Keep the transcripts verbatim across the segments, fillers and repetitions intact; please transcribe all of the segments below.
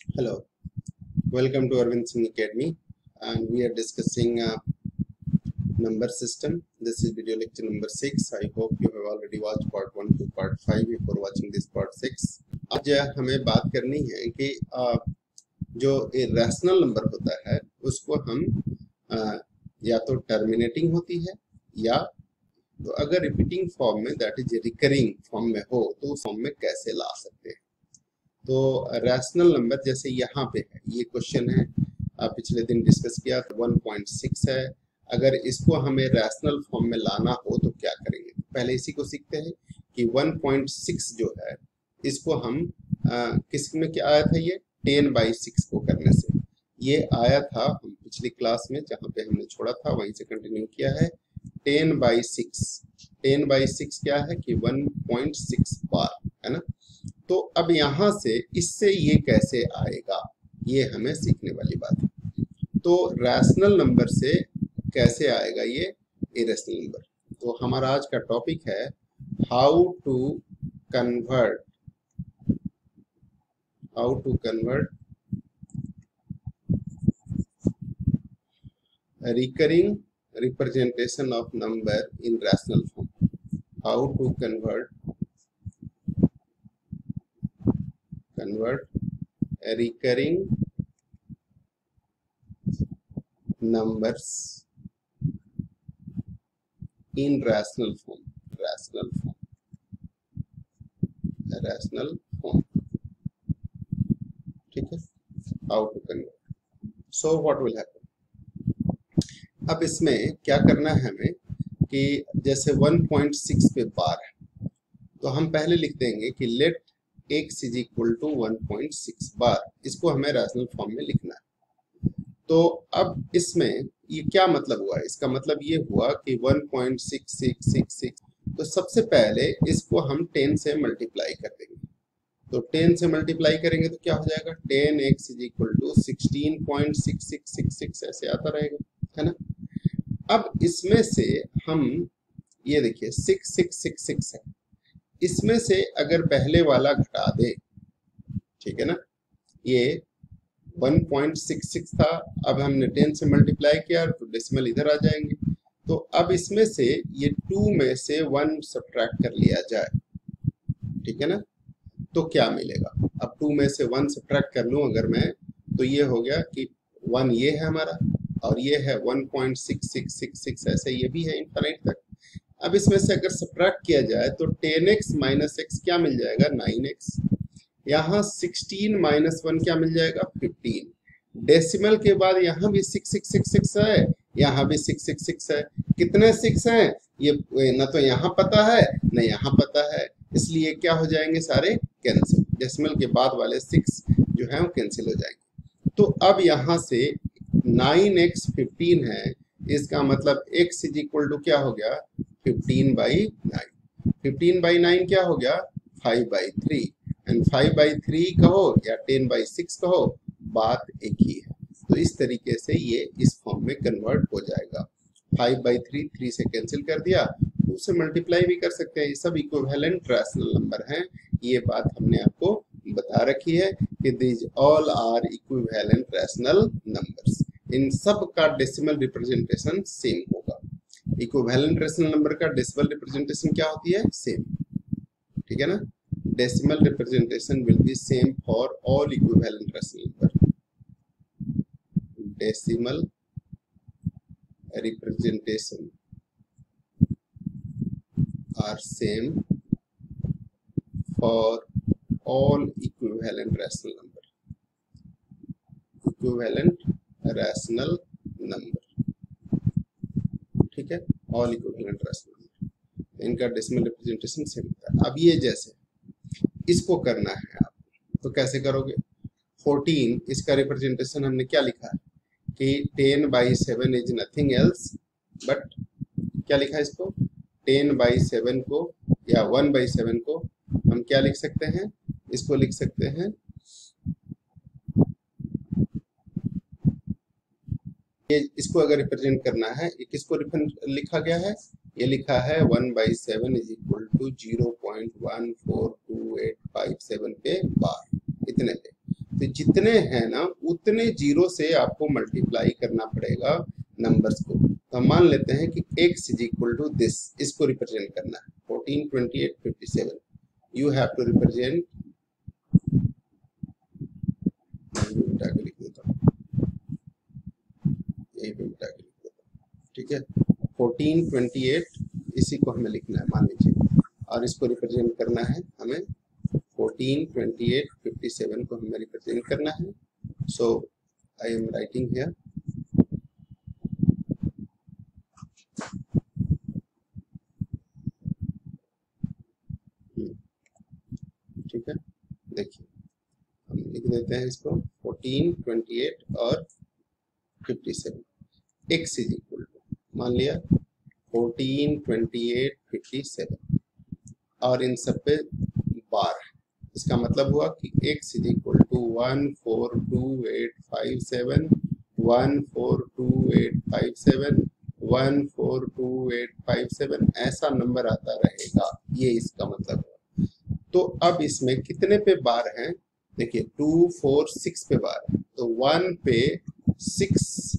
Hello, welcome to Arvind Singh Academy, and we are discussing uh, number system. This is video lecture number six. I hope you have already watched part one to part five before watching this part six. आज हमें बात करनी है कि uh, जो irrational number होता है उसको हम uh, या तो टर्मिनेटिंग होती है या तो अगर रिपीटिंग फॉर्म में दैट इज रिकरिंग फॉर्म में हो तो उस फॉर्म में कैसे ला सकते हैं। तो रैशनल नंबर जैसे यहाँ पे है, ये क्वेश्चन है पिछले दिन डिस्कस किया था, वन पॉइंट सिक्स है। अगर इसको हमें रैशनल फॉर्म में लाना हो तो क्या करेंगे? पहले इसी को सीखते हैं कि वन पॉइंट सिक्स जो है इसको हम आ, किस में क्या आया था, ये टेन बाई सिक्स को करने से ये आया था। हम पिछली क्लास में जहाँ पे हमने छोड़ा था वहीं से कंटिन्यू किया है। Ten by six ten by six क्या है कि वन पॉइंट सिक्स बार है ना। तो अब यहां से इससे ये कैसे आएगा, ये हमें सीखने वाली बात है। तो रैशनल नंबर से कैसे आएगा ये इरेशनल नंबर। तो हमारा आज का टॉपिक है how to convert how to convert recurring representation of number in rational form. How to convert convert a recurring numbers in rational form rational form rational form ठीक है। how to convert, so what will happen। अब इसमें क्या करना है हमें कि जैसे वन पॉइंट सिक्स पे बार है तो हम पहले लिख देंगे कि let x is equal to one point six bar. इसको हमें रैशनल फॉर्म में लिखना है। तो अब इसमें ये क्या मतलब हुआ, इसका मतलब ये हुआ कि one point six six six six, तो सबसे पहले इसको हम टेन से मल्टीप्लाई कर देंगे। तो टेन से मल्टीप्लाई करेंगे तो क्या हो जाएगा, ten x is equal to sixteen point six six six six ऐसे आता रहेगा, है ना। अब इसमें से हम ये देखिए सिक्स सिक्स सिक्स सिक्स है, इसमें से अगर पहले वाला घटा दे, ठीक है ना, ये वन पॉइंट सिक्स सिक्स था, अब हमने टेन से मल्टीप्लाई किया तो डेसिमल इधर आ जाएंगे। तो अब इसमें से ये टू में से वन सब्ट्रैक्ट कर लिया जाए, ठीक है ना, तो क्या मिलेगा। अब टू में से वन सब्ट्रैक्ट कर लूं अगर मैं, तो ये हो गया कि वन ये है हमारा और ये है one point six six six six, ऐसे ये भी है इनफाइनाइट तक। अब इसमें से अगर सब्ट्रैक्ट किया जाए तो टेन एक्स माइनस एक्स क्या मिल जाएगा, नाइन एक्स। यहाँ सिक्सटीन माइनस वन क्या मिल जाएगा, फिफ्टीन। डेसिमल के बाद यहाँ भी सिक्स सिक्स सिक्स सिक्स है, यहाँ भी सिक्स सिक्स सिक्स है। कितने सिक्स हैं ये न तो यहाँ पता है न यहाँ पता है, इसलिए क्या हो जाएंगे, सारे कैंसिल। डेसिमल के बाद वाले सिक्स जो है वो कैंसिल हो जाएंगे। तो अब यहाँ से नाइन एक्स फिफ्टीन है, इसका मतलब x इज इक्वल टू क्या हो गया, fifteen by nine. Fifteen by nine क्या हो गया, five by three. And five by three कहो या टेन बाई सिक्स कहो, बात एक ही है। तो इस तरीके से ये इस फॉर्म में कन्वर्ट हो जाएगा। फाइव बाई थ्री, थ्री से कैंसिल कर दिया, टू से मल्टीप्लाई भी कर सकते हैं। ये सब इक्विवेलेंट रैशनल नंबर हैं, ये बात हमने आपको बता रखी है कि these all are equivalent rational numbers. इन सब का डेसिमल रिप्रेजेंटेशन सेम होगा। इक्विवेलेंट रैशनल नंबर का डेसिमल रिप्रेजेंटेशन क्या होती है, सेम, ठीक है ना। Decimal representation will be same for all equivalent rational number. Decimal representation are same for all equivalent rational number. Equivalent rational number, ठीक है, ऑल इक्विवेलेंट रैशनल नंबर, इनका डेसिमल रिप्रेजेंटेशन सेम होता है। अब ये जैसे इसको करना है आप, तो कैसे करोगे। फोर्टीन, इसका रिप्रेजेंटेशन हमने क्या लिखा है कि ten by seven is nothing else but क्या लिखा है इसको, टेन बाई सेवन को या वन बाई सेवन को हम क्या लिख सकते हैं, इसको लिख सकते हैं, ये इसको अगर रिप्रेजेंट करना है, ये किसको लिखा गया है, ये लिखा है one by seven is equal to zero point one four two eight five seven पे बार, इतने पे। तो जितने हैं ना उतने जीरो से आपको मल्टीप्लाई करना पड़ेगा नंबर्स को। तो हम मान लेते हैं कि x is equal to this, इसको रिप्रेजेंट करना है fourteen, twenty eight, fifty seven. You have to represent, मिटा के लिख देता हूँ, यही पे मिटा के लिख देता हूँ, ठीक है। फोर्टीन, ट्वेंटी एट इसी को हमें लिखना है मान लीजिए, और इसको रिप्रेजेंट करना है हमें fourteen, twenty eight, fifty seven को हमें रिप्रेजेंट करना है। So I am writing here ठीक है। देखिए हम लिख देते हैं इसको फोर्टीन, ट्वेंटी एट और fifty seven. x is equal to मान लिया fourteen, twenty eight, fifty seven और इन सब पे बार। इसका मतलब हुआ कि x is equal to one four two eight five seven, one four two eight five seven, one four two eight five seven, ऐसा नंबर आता रहेगा, ये इसका मतलब है। तो अब इसमें कितने पे बार हैं, देखिए टू फोर सिक्स पे बार है, तो वन पे six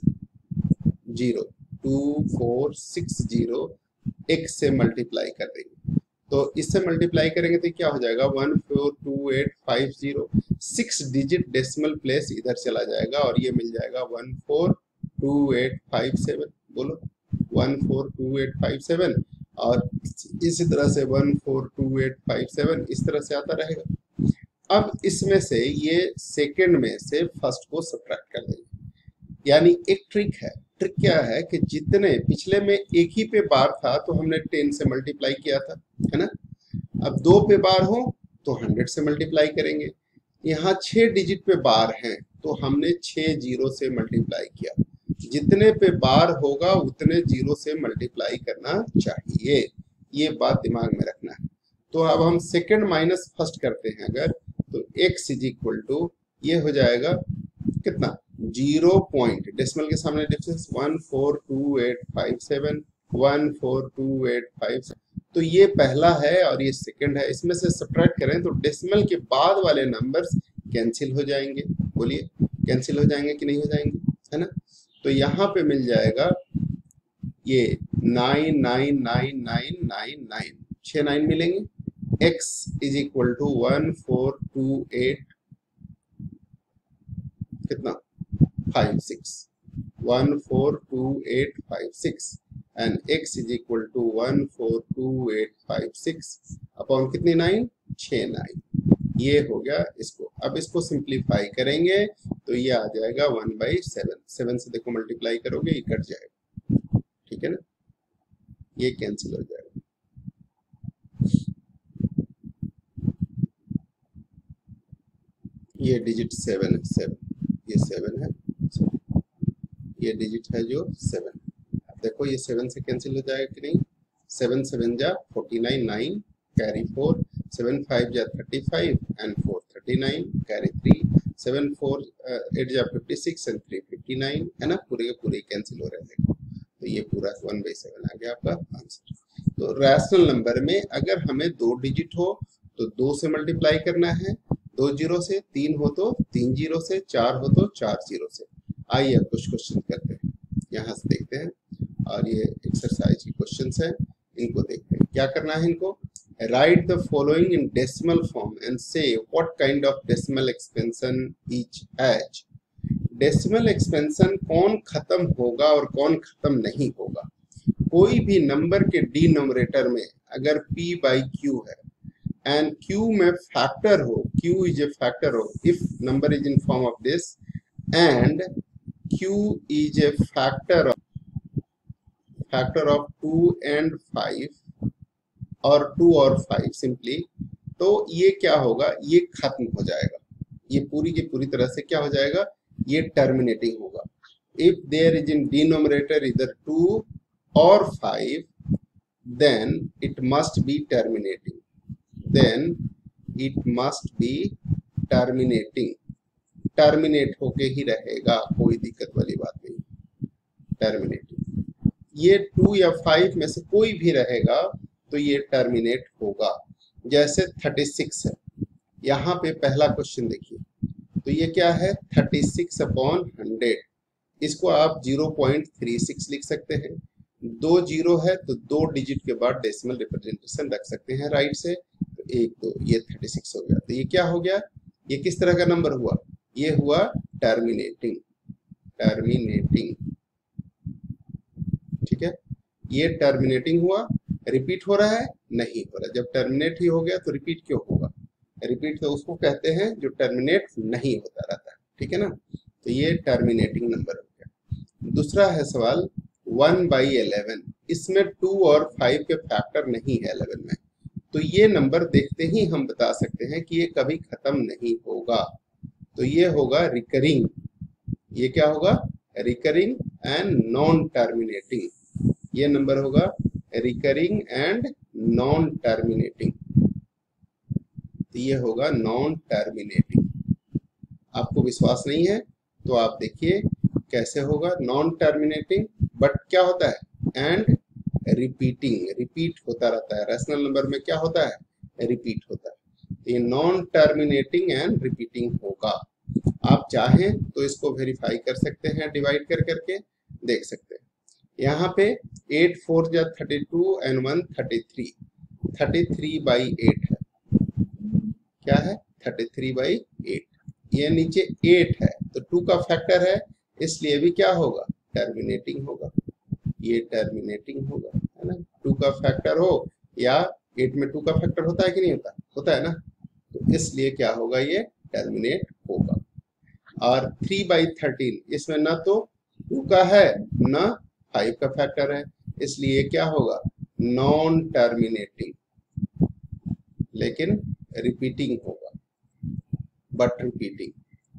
zero, two four six zero x से मल्टीप्लाई कर देंगे। तो इससे मल्टीप्लाई करेंगे तो क्या हो जाएगा, one four two eight five zero, six digit decimal place इधर चला जाएगा और ये मिल जाएगा one four two eight five seven. बोलो one four two eight five seven, और इसी तरह से one four two eight five seven इस तरह से आता रहेगा। अब इसमें से ये सेकंड में से फर्स्ट को सब्ट्रैक्ट कर देंगे। यानी एक ट्रिक है, ट्रिक क्या है कि जितने पिछले में एक ही पे बार था तो हमने टेन से मल्टीप्लाई किया था, है ना। अब दो पे बार हो तो हंड्रेड से मल्टीप्लाई करेंगे। यहाँ छह डिजिट पे बार हैं तो हमने छह जीरो से मल्टीप्लाई किया। जितने पे बार होगा उतने जीरो से मल्टीप्लाई करना चाहिए, ये बात दिमाग में रखना है। तो अब हम सेकंड माइनस फर्स्ट करते हैं अगर, तो x इज इक्वल टू ये हो जाएगा कितना, जीरो पॉइंट डेसिमल के सामने difference one four two eight five seven, one four two eight five seven. तो ये पहला है और ये सेकंड है, इसमें से सब्ट्रैक्ट करें तो डेसिमल के बाद वाले नंबर्स कैंसिल हो जाएंगे। बोलिए कैंसिल हो जाएंगे कि नहीं हो जाएंगे, है ना। तो यहाँ पे मिल जाएगा ये nine nine nine nine nine nine, छह नाइन मिलेंगे। x is equal to one four two eight कितना five six, one four two eight five six and x is equal to one four two eight five six upon कितनी nine, छह nine. ये हो गया इसको। अब इसको सिंप्लीफाई करेंगे तो ये आ जाएगा वन बाई सेवन। सेवन से देखो मल्टीप्लाई करोगे ये कट जाएगा, ठीक है ना, ये कैंसिल हो जाएगा। ये डिजिट सेवन है, सेवन ये सेवन है, ये डिजिट है जो सेवन। अब देखो ये सेवन से कैंसिल हो जाएगा कि नहीं, सेवन सेवन जा forty nine, nine carry four, seven five जा thirty five and four thirty nine carry three, seven four eight जा fifty six and three fifty nine, है ना, पूरे के पूरे कैंसिल हो रहे हैं। तो ये पूरा वन बाई सेवन आ गया आपका आंसर। तो रैशनल नंबर में अगर हमें दो डिजिट हो तो दो से मल्टीप्लाई करना है, दो जीरो से, तीन हो तो तीन जीरो से, चार हो तो चार जीरो से। आइए अब कुछ क्वेश्चन करते हैं, यहाँ से देखते हैं, और ये एक्सरसाइज की क्वेश्चंस है, इनको देखते हैं। क्या करना है इनको, write the following in decimal form and say what kind of decimal expansion each has. Decimal expansion कौन खत्म होगा और कौन खत्म नहीं होगा। कोई भी नंबर के डिनोमिनेटर में अगर p बाई क्यू है एंड q में फैक्टर हो, q इज ए फैक्टर हो, if number is in form of this and q is a factor of factor of two and five और टू और five simply, तो ये क्या होगा, ये खत्म हो जाएगा, ये पूरी की पूरी तरह से क्या हो जाएगा, ये टर्मिनेटिंग होगा। If there is in denominator इधर टू और five then it must be terminating, then it must be terminating, terminate होके ही रहेगा, कोई दिक्कत वाली बात नहीं, टर्मिनेटिंग। ये टू या फाइव में से कोई भी रहेगा तो ये टर्मिनेट होगा। जैसे थर्टी सिक्स है, यहाँ पे पहला क्वेश्चन देखिए, तो ये क्या है थर्टी सिक्स अपॉन हंड्रेड, इसको आप जीरो पॉइंट थ्री सिक्स लिख सकते हैं। दो जीरो है तो दो डिजिट के बाद डेसिमल रिप्रेजेंटेशन रख सकते हैं राइट से, तो एक दो ये थर्टी सिक्स हो गया। तो ये क्या हो गया, ये किस तरह का नंबर हुआ, ये हुआ टर्मिनेटिंग, टर्मिनेटिंग, ठीक है। ये टर्मिनेटिंग हुआ, रिपीट हो रहा है नहीं हो रहा। जब टर्मिनेट ही हो गया तो रिपीट क्यों होगा, रिपीट तो उसको कहते हैं जो टर्मिनेट नहीं होता रहता है, ठीक है ना। तो ये टर्मिनेटिंग नंबर हो गया। दूसरा है सवाल वन बाई इलेवन, इसमें टू और फाइव के फैक्टर नहीं है इलेवन में, तो ये नंबर देखते ही हम बता सकते हैं कि ये कभी खत्म नहीं होगा, तो ये होगा रिकरिंग। ये क्या होगा, रिकरिंग एंड नॉन टर्मिनेटिंग, ये नंबर होगा रिकरिंग एंड नॉन टर्मिनेटिंग, तो ये होगा नॉन टर्मिनेटिंग। आपको विश्वास नहीं है तो आप देखिए कैसे होगा, नॉन टर्मिनेटिंग बट क्या होता है एंड रिपीटिंग, रिपीट होता रहता है। रैशनल नंबर में क्या होता है, रिपीट होता है। ये नॉन टर्मिनेटिंग एंड रिपीटिंग होगा। आप चाहें तो इसको वेरीफाई कर सकते हैं, डिवाइड कर करके देख सकते हैं। यहाँ पे एट फोर जा thirty two and one thirty three, thirty three by eight है, क्या है थर्टी थ्री बाई एट, ये नीचे एट है तो टू का फैक्टर है, इसलिए भी क्या होगा टर्मिनेटिंग होगा, ये टर्मिनेटिंग होगा, है ना। टू का फैक्टर हो या एट में टू का फैक्टर होता है कि नहीं होता, होता है ना, तो इसलिए क्या होगा ये टर्मिनेट होगा। और थ्री बाई थर्टीन, इसमें ना तो टू का है ना फाइव का फैक्टर है, इसलिए क्या होगा नॉन टर्मिनेटिंग, लेकिन रिपीटिंग होगा, बट रिपीटिंग,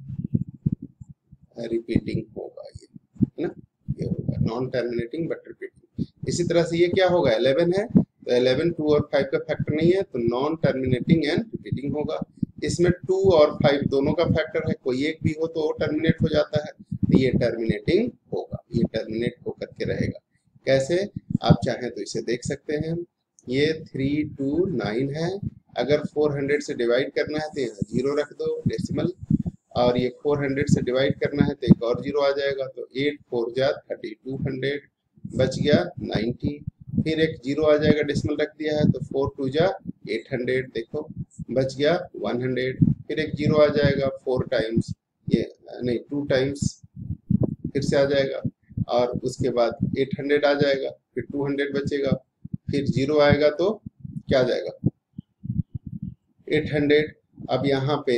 रिपीटिंग होगा ये, है ना, ये होगा नॉन टर्मिनेटिंग बट रिपीटिंग। इसी तरह से ये क्या होगा इलेवन है, तो इलेवन टू और फाइव का फैक्टर नहीं है तो नॉन टर्मिनेटिंग एंड रिपीटिंग होगा। इसमें टू और फाइव दोनों का फैक्टर है, कोई एक भी हो तो टर्मिनेट हो जाता है, तो ये टर्मिनेटिंग होगा, ये टर्मिनेट होकर के रहेगा। कैसे, आप चाहें तो इसे देख सकते हैं, ये थ्री टू नाइन है, अगर फोर हंड्रेड से डिवाइड करना है तो यहाँ जीरो रख दो डेसिमल, और ये फोर हंड्रेड से डिवाइड करना है तो एक और जीरो आ जाएगा, तो एट फोर जा थर्टी टू हंड्रेड, बच गया नाइन्टी, फिर एक जीरो आ जाएगा डेसिमल रख दिया है तो फोर टू जा एट हंड्रेड, देखो बच गया वन हंड्रेड, फिर एक जीरो आ जाएगा फोर टाइम्स, ये नहीं टू टाइम्स फिर से आ जाएगा, और उसके बाद एट हंड्रेड आ जाएगा, फिर टू हंड्रेड बचेगा, फिर जीरो आएगा तो क्या आ जाएगा एट हंड्रेड, अब यहाँ पे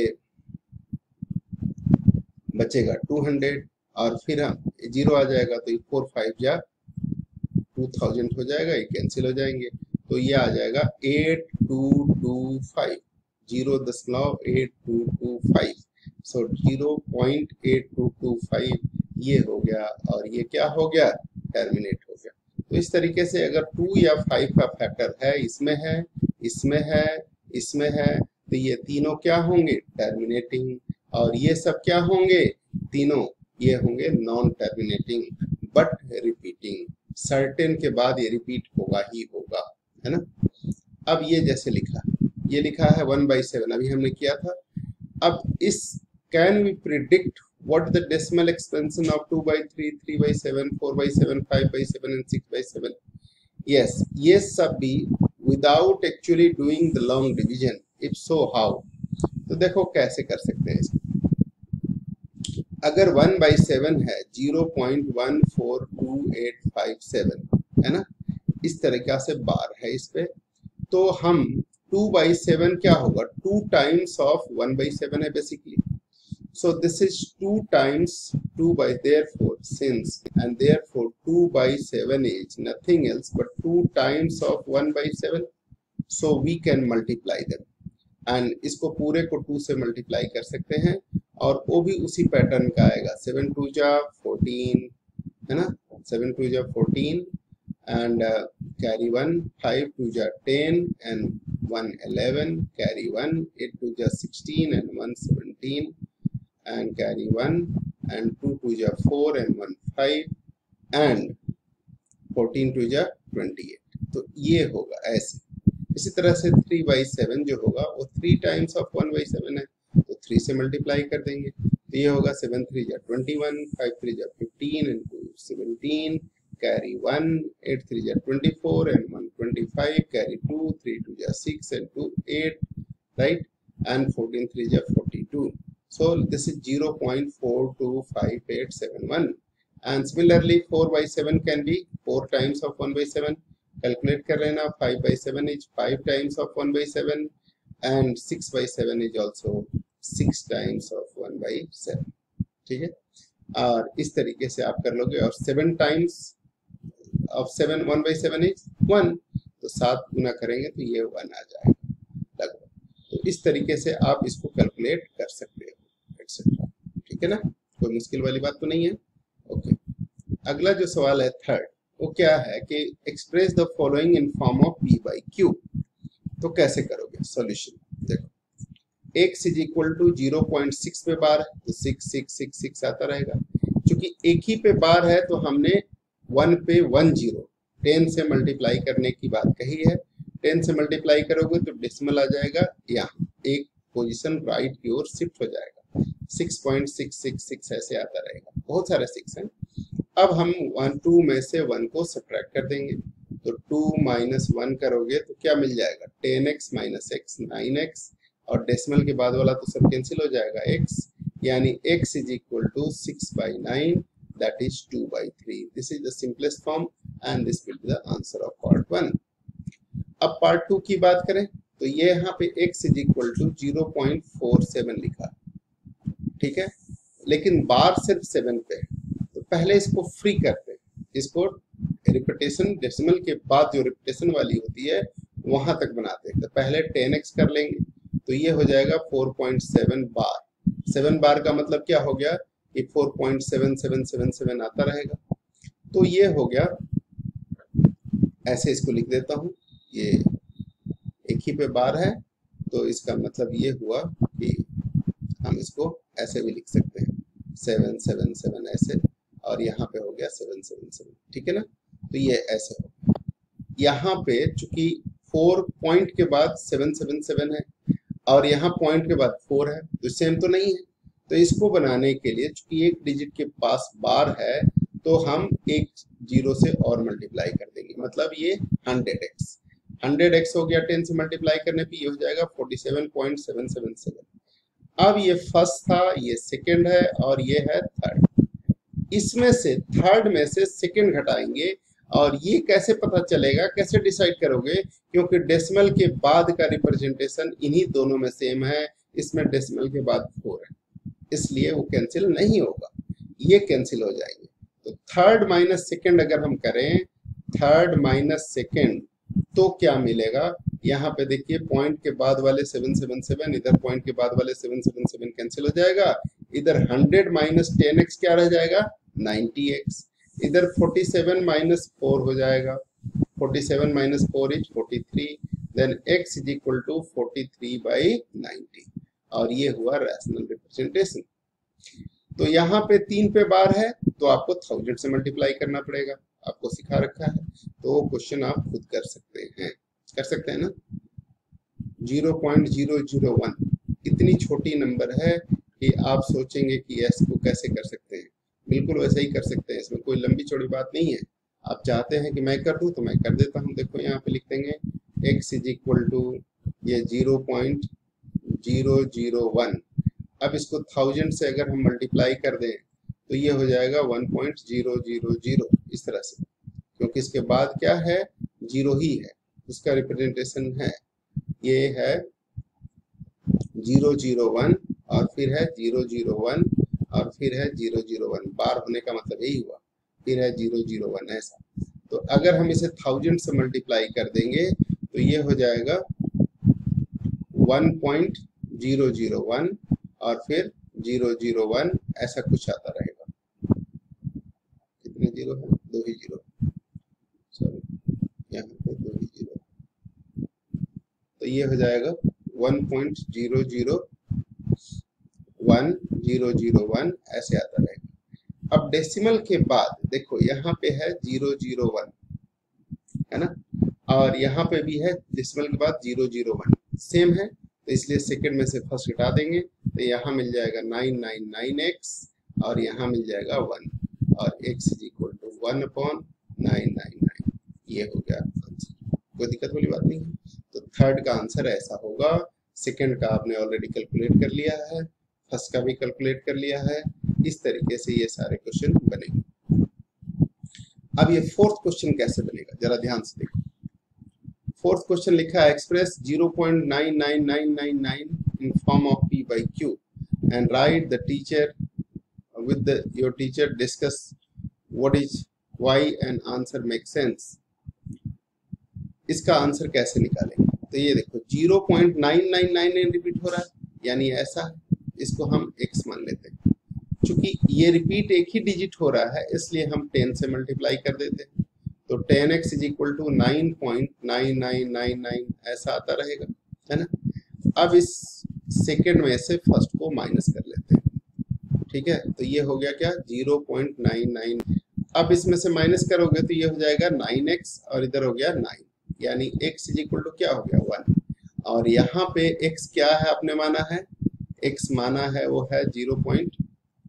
बचेगा टू हंड्रेड, और फिर हम जीरो आ जाएगा तो फोर फाइव जा टू थाउजेंड हो जाएगा, ये कैंसिल हो जाएंगे, तो ये आ जाएगा eight two two five, zero दशमलव eight two two five, so zero point eight two two five ये हो गया, और ये क्या हो गया टर्मिनेट हो गया। तो इस तरीके से अगर टू या फाइव का फैक्टर है, इसमें है इसमें है इसमें है, तो ये तीनों क्या होंगे टर्मिनेटिंग, और ये सब क्या होंगे तीनों, ये होंगे non terminating but repeating, certain के बाद ये रिपीट होगा ही होगा, है ना। अब ये जैसे लिखा, ये लिखा है वन बाई सेवन, अभी हमने किया था। अब इस can we predict what the decimal expansion of two by three, three by seven, four by seven, five by seven and six by seven? Yes, ये सब भी without actually doing the long division. If so, how? तो देखो कैसे कर सकते हैं इसको। अगर वन बाई सेवन है zero point one four two eight five seven, है ना, इस तरीका से बार है इस पे, तो हम टू बाई सेवन क्या होगा two times of one by seven है basically, so this is two times two by, therefore since and therefore two by seven is nothing else but two times of one by seven, so we can multiply them and इसको पूरे को to से multiply कर सकते हैं, और वो भी उसी पैटर्न का आएगा, सेवन टू जा फोर्टीन, है ना, सेवन टू जा fourteen and uh, carry one, five to ja ten and one eleven, carry one, eight to ja sixteen and one seventeen and carry one, and two to ja four and one five and fourteen to ja twenty-eight, तो ये होगा ऐसे। इसी तरह से three by seven जो होगा वो three times of one by seven है, तो थ्री से मल्टीप्लाई कर देंगे तो ये होगा सेवन थ्री जा ट्वेंटी वन, फाइव थ्री जा fifteen into seventeen, carry one, eight three जा twenty four and one twenty five, carry two, three two जा six and two eight, right, and fourteen three ja forty-two. So this is zero point four two five eight seven one, and similarly four by seven can be four times of one by seven. Calculate कर लेना, five by seven is five times of one by seven, and six by seven is also six times of one by seven. ठीक है, और इस तरीके से आप कर लोगे, और seven times of seven one by seven is one, तो सात गुना करेंगे तो ये one आ जाएगा लगभग। तो इस तरीके से आप इसको कैलकुलेट कर सकते हो एक्सेट्रा। ठीक है ना, कोई मुश्किल वाली बात तो नहीं है। ओके, अगला जो सवाल है थर्ड, वो क्या है कि express the following in form of p by q. तो कैसे करोगे सॉल्यूशन? देखो, x is equal to zero point six पे बार है तो सिक्स सिक्स सिक्स सिक्स आता रहेगा। क्योंकि एक ही पे बार है तो हमने वन पे वन जीरो टेन से मल्टीप्लाई करने की बात कही है। टेन से मल्टीप्लाई करोगे तो डेसिमल आ जाएगा, यहाँ एक पोजीशन राइट की ओर शिफ्ट हो जाएगा, six point six six six ऐसे आता रहेगा, बहुत सारे सिक्स हैं। अब हम वन टू में से वन को सब्ट्रैक्ट कर देंगे तो टू माइनस वन करोगे तो क्या मिल जाएगा, ten x minus x nine x, और डेसिमल के बाद वाला तो सब कैंसिल हो जाएगा, x, यानी x is equal to six by nine, that is two by three. This is the simplest form and this will be the answer of part one. अब पार्ट टू की बात करें तो ये यहाँ पे x is equal to zero point four seven लिखा, ठीक है, लेकिन बार सिर्फ सेवन पे है। तो पहले इसको फ्री करते हैं, इसको रिपीटेशन डेसिमल के बाद जो रिपीटेशन वाली होती है वहां तक बनाते हैं। तो पहले टेन एक्स कर लेंगे तो ये हो जाएगा four point seven bar. Seven bar का मतलब क्या हो गया कि four point seven seven seven seven आता रहेगा। तो ये हो गया, ऐसे इसको लिख देता हूं, ये एक ही पे बार है तो इसका मतलब ये हुआ कि हम इसको ऐसे भी लिख सकते हैं, सेवन सेवन सेवन ऐसे, और यहाँ पे हो गया सेवन सेवन सेवन। ठीक है ना, तो ये ऐसे हो। यहाँ पे चूंकि फोर पॉइंट के बाद सेवन सेवन सेवन है और यहाँ पॉइंट के बाद फोर है तो सेम तो नहीं है। तो इसको बनाने के लिए चूंकि एक डिजिट के पास बार है तो हम एक जीरो से और मल्टीप्लाई कर देंगे, मतलब ये हंड्रेड एक्स हंड्रेड एक्स हो गया। टेन से मल्टीप्लाई करने पे ये हो जाएगा forty seven point seven seven seven. अब ये फर्स्ट था, ये सेकंड है और ये है थर्ड। इसमें से थर्ड में से सेकंड घटाएंगे, और ये कैसे पता चलेगा, कैसे डिसाइड करोगे, क्योंकि डेसिमल के बाद का रिप्रेजेंटेशन इन्हीं दोनों में सेम है। इसमें डेसिमल के बाद फोर है, इसलिए वो कैंसिल नहीं होगा, ये कैंसिल हो जाएंगे। तो थर्ड माइनस सेकंड अगर हम करें, थर्ड माइनस सेकंड, तो क्या मिलेगा, यहाँ पे देखिए पॉइंट के बाद वाले सेवन सेवन सेवन, इधर पॉइंट के बाद वाले सेवन सेवन सेवन कैंसिल हो जाएगा। इधर हंड्रेड माइनस टेन एक्स क्या रह जाएगा, नाइंटी एक्स। इधर फोर्टी सेवन माइनस फोर हो जाएगा, forty seven minus four is forty three, then x is equal to forty three by ninety, और ये हुआ रैशनल रिप्रेजेंटेशन। तो यहाँ पे तीन पे बार है तो आपको थाउजेंड से मल्टीप्लाई करना पड़ेगा, आपको सिखा रखा है, तो वो क्वेश्चन आप खुद कर सकते हैं, कर सकते हैं ना। Zero point zero zero one इतनी छोटी नंबर है कि आप सोचेंगे कि इसको कैसे कर सकते हैं, बिल्कुल वैसे ही कर सकते हैं, इसमें कोई लंबी चौड़ी बात नहीं है। आप चाहते हैं कि मैं कर दूं तो मैं कर देता हूं। देखो यहाँ पे लिख देंगे x इज इक्वल टू ये zero point zero zero one. अब इसको थाउजेंड से अगर हम मल्टीप्लाई कर दें तो ये हो जाएगा one point zero zero zero, इस तरह से, क्योंकि इसके बाद क्या है, जीरो ही है, उसका रिप्रेजेंटेशन है, ये है जीरो जीरो वन और फिर है जीरो जीरो वन और फिर है जीरो जीरो वन। बार होने का मतलब यही हुआ, फिर है जीरो जीरो वन, ऐसा। तो अगर हम इसे थाउजेंड से मल्टीप्लाई कर देंगे तो ये हो जाएगा one point zero zero one और फिर जीरो जीरो वन, ऐसा कुछ आता रहेगा। कितने जीरो है, दो ही जीरो, सॉरी यहाँ पे दो ही जीरो, तो ये हो जाएगा one point zero zero one zero zero one, ऐसे आता रहेगा। अब डेसिमल के बाद देखो यहाँ पे है जीरो जीरो वन, है ना, और यहाँ पे भी है डेसिमल के बाद जीरो जीरो वन, सेम है, तो इसलिए सेकंड में से फर्स्ट हटा देंगे तो यहाँ मिल जाएगा नाइन नाइन नाइन एक्स और यहाँ मिल जाएगा वन और x is equal to one upon nine nine nine. ये हो गया आंसर, कोई दिक्कत वाली बात नहीं है। तो थर्ड का आंसर ऐसा होगा। सेकंड का आपने ऑलरेडी कैलकुलेट कर लिया है, फर्स्ट का भी कैलकुलेट कर लिया है। इस तरीके से ये सारे क्वेश्चन बनेंगे। अब ये फोर्थ क्वेश्चन कैसे बनेगा जरा ध्यान से देखो। फोर्थ क्वेश्चन लिखा है express zero point nine nine nine nine nine in form of p by q and write the teacher with the your teacher discuss what is why and answer make sense। इसका answer कैसे निकालेंगे? तो ये देखो zero point nine nine nine repeat हो रहा है, यानी ऐसा इसको हम x मान लेते हैं। चूंकि ये रिपीट एक ही डिजिट हो रहा है इसलिए हम टेन से मल्टीप्लाई कर देते हैं। तो ten x is equal to nine point nine nine nine nine ऐसा आता रहेगा, है ना। अब इस सेकंड में से फर्स्ट को माइनस कर लेते हैं, ठीक है। तो ये हो गया क्या ज़ीरो पॉइंट नाइन नाइन। अब इसमें से माइनस करोगे तो ये हो जाएगा नाइन एक्स और इधर हो गया नाइन, यानी x इज इक्वल टू क्या हो गया वन। और यहाँ पे x क्या है आपने माना है, x माना है वो है ज़ीरो पॉइंट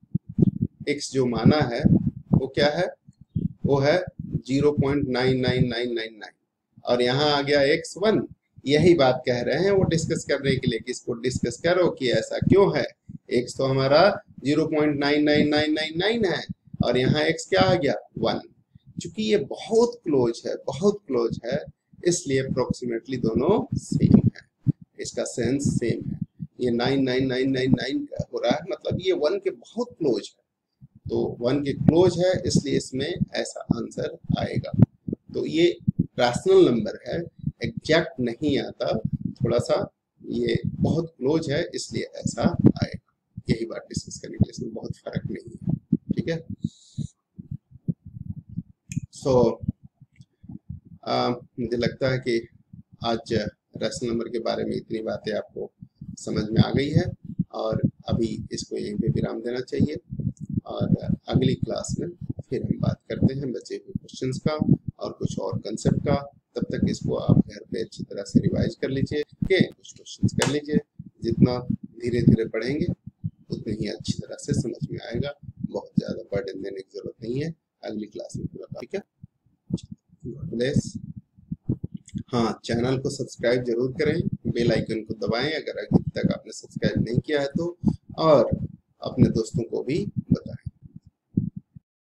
x जो माना है वो क्या है, वो है zero point nine nine nine nine nine और यहाँ आ गया x वन। यही बात कह रहे हैं वो डिस्कस करने के लिए कि इसको डिस्कस करो कि ऐसा क्यों है। x तो हमारा zero point nine nine nine nine nine है और यहाँ x क्या आ गया वन। चूंकि ये बहुत क्लोज है, बहुत क्लोज है, इसलिए अप्रोक्सीमेटली दोनों सेम है, इसका सेंस सेम है। ये nine nine nine nine nine हो रहा है, मतलब ये वन के बहुत क्लोज है। तो वन के क्लोज है इसलिए इसमें ऐसा आंसर आएगा। तो ये रैशनल नंबर है, एग्जैक्ट नहीं आता, थोड़ा सा ये बहुत क्लोज है इसलिए ऐसा आएगा। यही बात डिस्कस करने के लिए, इसमें बहुत फर्क नहीं है, ठीक है। सो so, मुझे लगता है कि आज रैशनल नंबर के बारे में इतनी बातें आपको समझ में आ गई है और अभी इसको यहीं पे विराम देना चाहिए और अगली क्लास में फिर हम बात करते हैं बचे हुए क्वेश्चंस का और कुछ और कंसेप्ट का। तब तक इसको आप घर पे अच्छी तरह से रिवाइज कर लीजिए, के कुछ क्वेश्चंस कर लीजिए। जितना धीरे धीरे पढ़ेंगे उतनी ही अच्छी तरह से समझ में आएगा। बहुत ज़्यादा बर्डन देने की जरूरत नहीं है, अगली क्लास में पूरा, ठीक है। God bless. हाँ, चैनल को सब्सक्राइब जरूर करें, बेल आइकन को दबाएं अगर अभी तक आपने सब्सक्राइब नहीं किया है तो, और अपने दोस्तों को भी